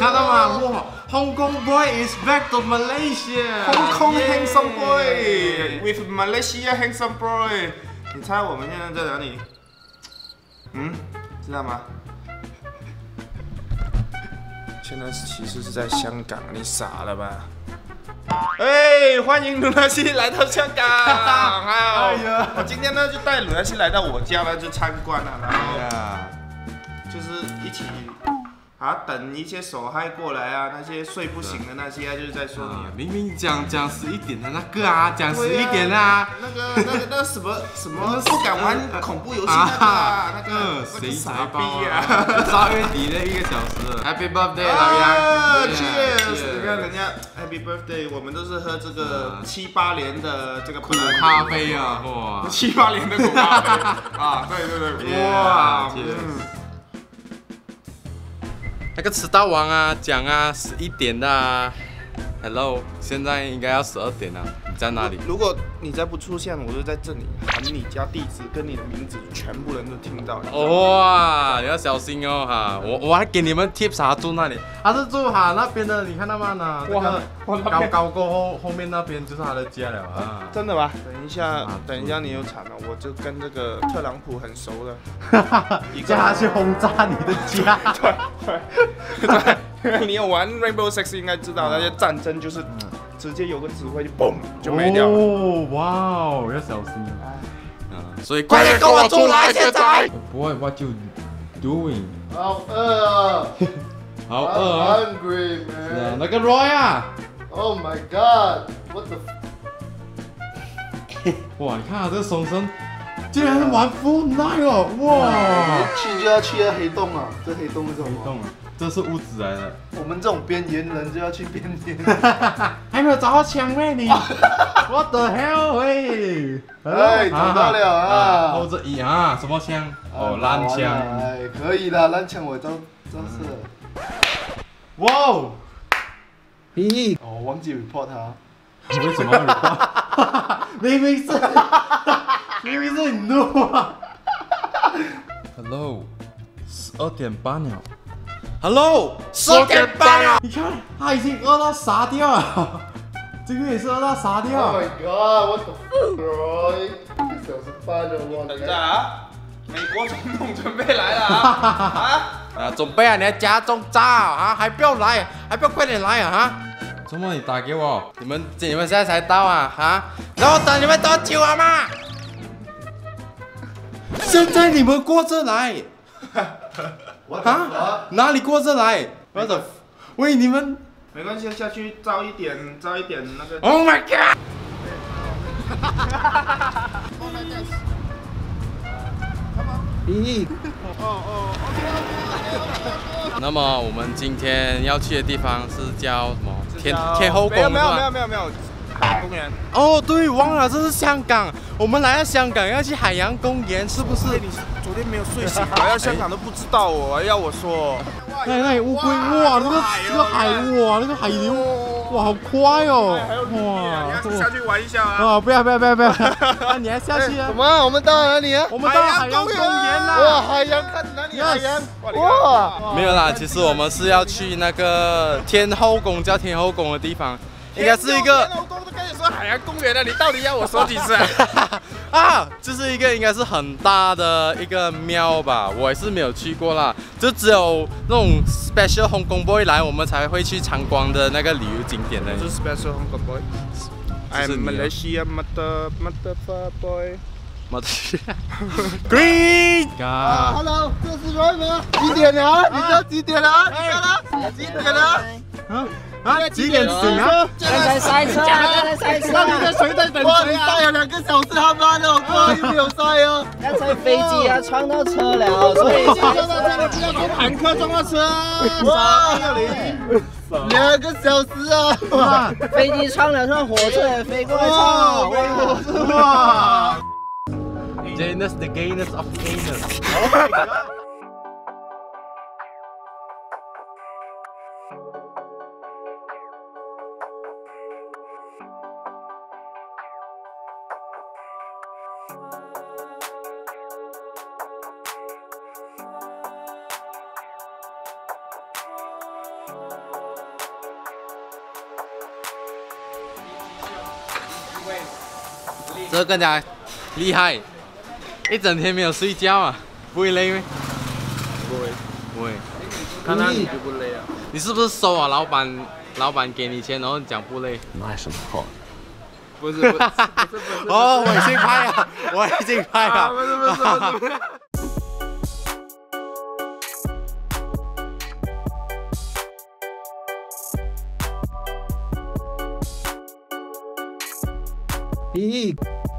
看到吗？哇 ，Hong Kong boy is back to Malaysia. Hong Kong handsome boy with Malaysia handsome boy。你猜我们现在在哪里？知道吗？现在其实是在香港，你傻了吧？哎，欢迎鲁纳西来到香港。哎呀，我今天呢就带鲁纳西来到我家呢，就参观了，然后就是一起等一些手嗨过来啊，那些睡不醒的那些就是在说你。 明明讲11点的那个啊，讲11点啊， 那个什么不敢玩恐怖游戏那个谁傻逼啊？12月底的1个小时 ，Happy Birthday 老杨 ，Cheers！ 你看人家 Happy Birthday， 我们都是喝这个7、8年的这个苦咖啡啊，哇 ，7、8年的苦咖啡啊，对，哇， 那个迟到王啊，讲啊11点的啊 ，Hello， 现在应该要12点了，你在哪里？ 如果你再不出现，我就在这里喊你家地址跟你的名字，全部人都听到。 哇，你要小心哦哈！我还给你们 tips 他住那里，他是住那边的，你看到吗？那个高过后面那边就是他的家了啊！ 真的吗？等一下你有惨了，我就跟这个特朗普很熟了， 叫他去轰炸你的家。 对，你有玩 Rainbow Six 应该知道，那些战争就是直接有个指挥就嘣就没掉了。 哦，哇哦，要小心啊！所以快点跟我出来，现在。Boy, what you doing？ 好饿啊！ 好饿啊 ！Hungry man。 是啊，那个 Roy 啊 ！Oh my god! What the？ 哇，你看啊，这个松生竟然玩 Fortnite 哦！哇！ 去就要去黑洞啊！这黑洞是什么？ 黑洞啊！这是物质来的。 我们这种边缘人就要去边缘。 还没有找到枪咩你 ？What the hell 喂！ 哎，找到了啊！ 后着1啊，什么枪？哦，蓝枪。 哎，可以的，蓝枪我招式了。 哇哦！ 咦？哦，忘记 report 他。 为什么要 report？ 明明是你录啊 ！Hello， 12点半了。Hello， 12点半了。你看，他已经饿到傻掉了。这个也是饿到傻掉。 Oh my god！ What the fuck？ 1个小时半了，我。 等着啊！美国总统准备来了啊！ 准备啊！你在家中炸啊！还不要来，还不要快点来啊！哈！周末你打给我，你们现在才到啊！哈！然后等你们多久啊嘛？现在你们过这来。啊？哪里过这来？我的，喂，你们没关系，下去照一点那个。 Oh my god！ 咦？ 那么我们今天要去的地方是叫什么？天后宫是吧？ 没有，海洋公园。 哦，对，忘了，这是香港。我们来到香港要去海洋公园，是不是？ 你昨天没有睡醒，来到香港都不知道哦，要我说。 那乌龟，哇，那个海，哇，那个海流，哇，好快哦， 哇！你要下去玩一下啊！ 不要，啊，你还下去啊？ 什么？我们到哪里啊？ 我们到海洋公园啦！ 哇，海洋看哪里？海洋，哇！ 没有啦，其实我们是要去那个天后宫，叫天后宫的地方。应该是一个。 天后宫都跟你说海洋公园了，你到底要我说几次？ 啊，这是一个应该是很大的一个庙吧，我也是没有去过啦，就只有那种 special Hong Kong boy 来，我们才会去参观的那个旅游景点的。 是 special Hong Kong boy。I'm Malaysia motherfucker boy。 Green。 啊 ，Hello， 这是 Roy 吗？几点了？你知道几点了？你看了？几点了？ 几点醒啊？ 刚才塞车， 那你在谁在等谁啊？塞了2个小时，他妈的，我又没有塞哦。 刚才飞机撞到车了，所以撞到这里，不要说坦克撞到车。哇，2个小时啊！ 飞机撞了，火车也飞过来撞。 哇 Janus the gayness of gayness。 这个更加厉害，一整天没有睡觉啊，不会累吗？不会。 看到你就不累啊。 你是不是收啊？老板给你钱，然后你讲不累？ 那什么好？ 不是。 哦，我已经拍了，我已经拍了。 不是。 咦？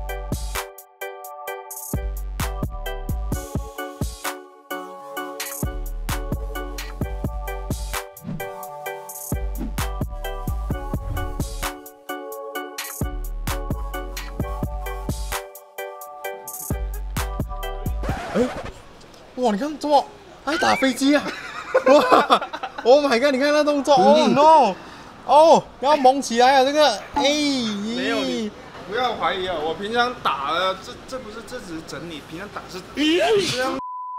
哇，你看这么还打飞机啊！哇 ，Oh my god！ 你看那动作，Oh no！ 哦，要蒙起来啊！这个，哎， 没有你不要怀疑啊！我平常打的，这不是，这只是整理，平常打是这样。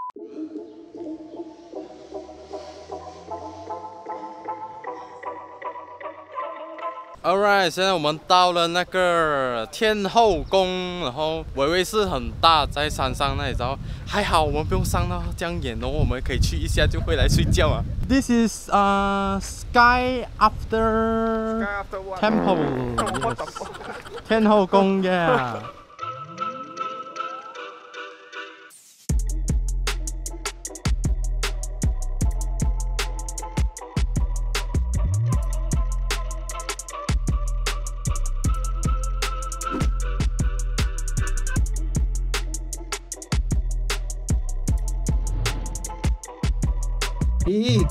Alright， 现在我们到了那个天后宫，然后维维是很大，在山上那里，然后还好我们不用上到这样远，然后我们可以去一下就回来睡觉啊。This is Sky After Temple， 天后宫呀。 咦？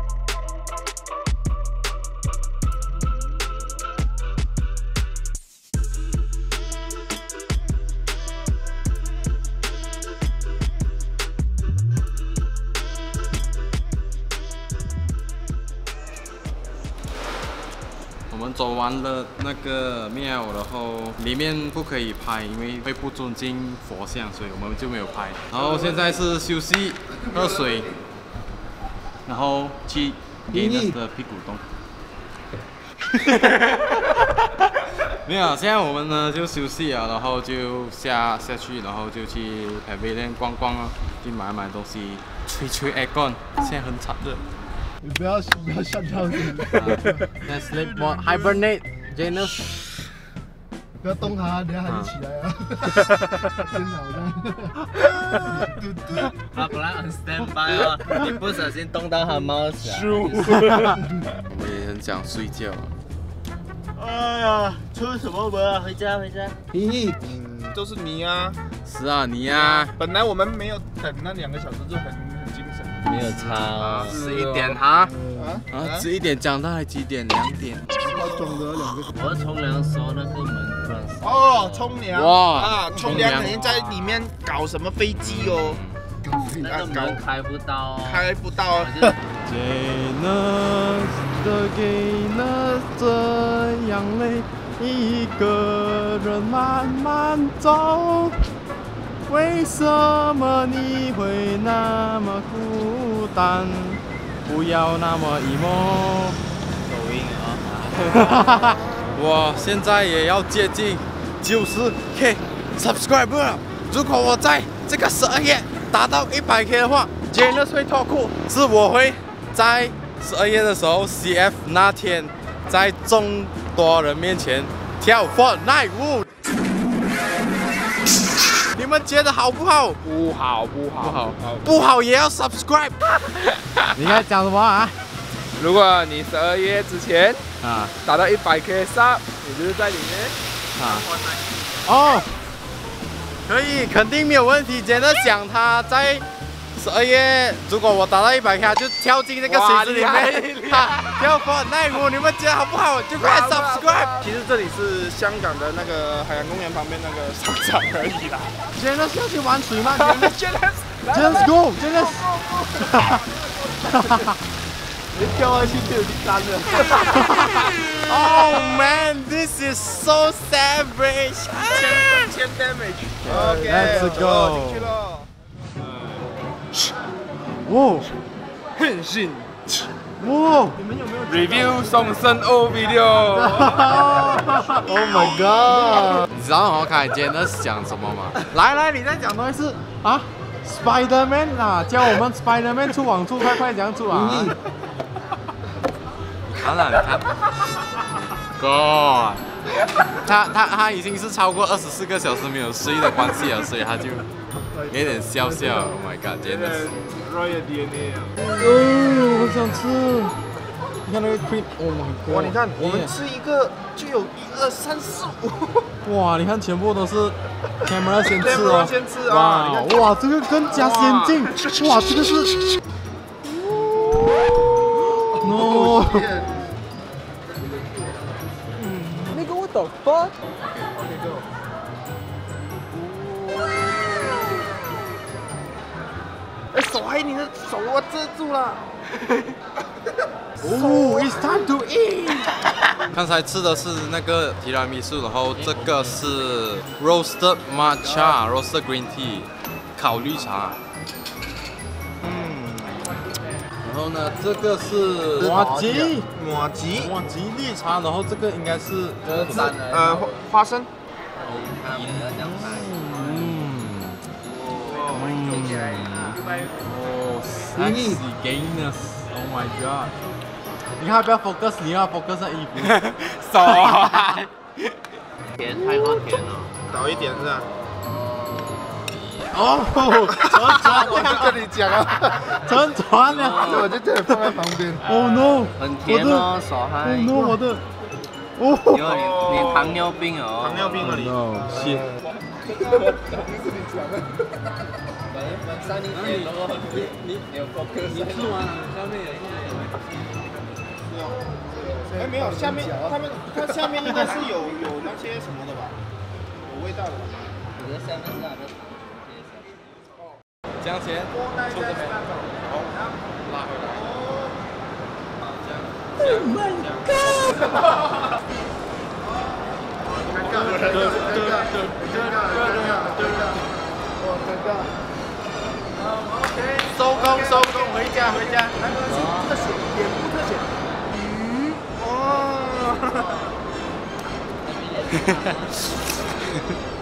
我们走完了那个庙，然后里面不可以拍，因为会不尊敬佛像，所以我们就没有拍。然后现在是休息、喝水，然后去给那个屁股洞。没有，现在我们呢就休息啊，然后就下去，然后就去Pavilion逛逛啊，去买东西，吹 aircon， 现在很惨热。 你不要吓到你。 那 sleep mode hibernate Janus， 不要动它，等下它就起来了。真好的。 他本来很 stand by 哦，你不小心动到他猫起来。 我们也很想睡觉。 哎呀，出什么门啊？回家。 咦？ 都是你啊！ 是啊，你呀。 本来我们没有等那2个小时就很精神。 没有差 11点哈。11点讲到几点？2点。 要装的2个。 我冲凉的时候那个门突然哦，冲凉哇啊！冲凉肯定在里面搞什么飞机哦。 那个门开不到哦。 开不到啊。 Janus 的给了这样累，一个人慢慢走。为什么你会那么孤单？不要那么 emo。 抖音啊！ 我现在也要接近90K subscriber 了。如果我在这个12月达到100K 的话 ，Janus 会脱裤，是我会在12月的时候 CF 那天，在众多人面前跳 Fortnite 舞。你们觉得好不好？不好也要 subscribe。你该讲什么啊？ 如果你12月之前啊达到100K sub， 你就是在里面啊哦，可以，肯定没有问题。真的想他在12月，如果我达到100K， 他就跳进那个水池里面，跳 Fortnite 舞，你们觉得好不好？就快 subscribe。 其实这里是香港的那个海洋公园旁边那个商场而已啦。 真的是要去玩水吗？ Janus go， 真的。 你跳下去就有第3了。 Oh man, this is so savage. 1000 damage。 Let's go. 进去了。 哦， 変身。 哇 Review 送生 O video。 ！Oh my god！ 你知道我凯今天在讲什么吗？来，你再讲多一次啊 ！Spider-Man 啊，教我们 Spider-Man 出网速，快这样出啊！你看了，你看。God， 他已经是超过24个小时没有睡的关系了，所以他就有点笑。Oh my god， 真的是。 Royal DNA 啊！ 哦，我想吃。你看那个 cream，Oh my god！ 哇，你看我们吃一个就有1、2、3、4、5。 哇，你看全部都是 camera 先吃哦。 先吃啊！ 哇，这个更加先进。哇，这个是。No。那个我的 fuck。 哎，手还你的手我遮住了。 哦 ，It's time to eat。刚才吃的是那个提拉米苏，然后这个是 roasted matcha、roasted green tea， 烤绿茶。然后呢，这个是麻吉绿茶，然后这个应该是花生。 Sexy gayness，Oh my god！ 你看不要 focus， 你要 focus 在衣服。手啊！ 甜，太过甜了。 倒一点是吧？ 哦， 我就跟你讲啊， 沉船了。 我就这里放在旁边。 Oh no！ 很甜哦，手嗨。 Oh no！ 我的。 哦。你糖尿病哦。 糖尿病了你。 谢。 哎，没有，下面它下面应该是有那些什么的吧，有味道的吧。 我的下面是哪个？ 江前，出这边，好，拉回来。Oh my god！ 收工，回家。那个是特写，脸部特写。哦。